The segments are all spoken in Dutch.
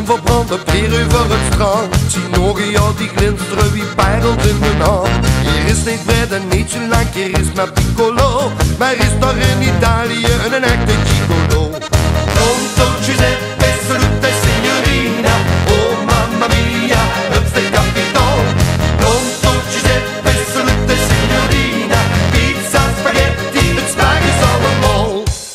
voor brand op hier over het strand. Zie ogen, ja, die glinsteren wie parels in mijn hand. Hier is niet breed en niet zo lang, hier is maar piccolo. Maar is daar in Italië een echte gigolo. Pronto Giuseppe, salute signorina. Oh mamma mia, hups de capitol. Pronto Giuseppe, salute signorina. Pizza, spaghetti, het smaak is allemaal.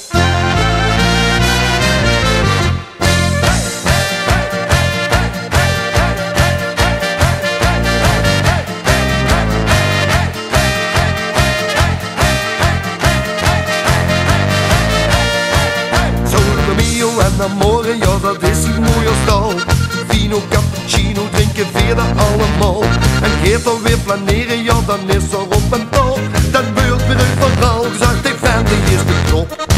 En amore, ja dat is hier mooi als dal. Vino, cappuccino, drinken verder allemaal. En geeft dan weer planeren, ja dan is er op en top. Dan beurt weer overal, gezegd ik van de eerste klop.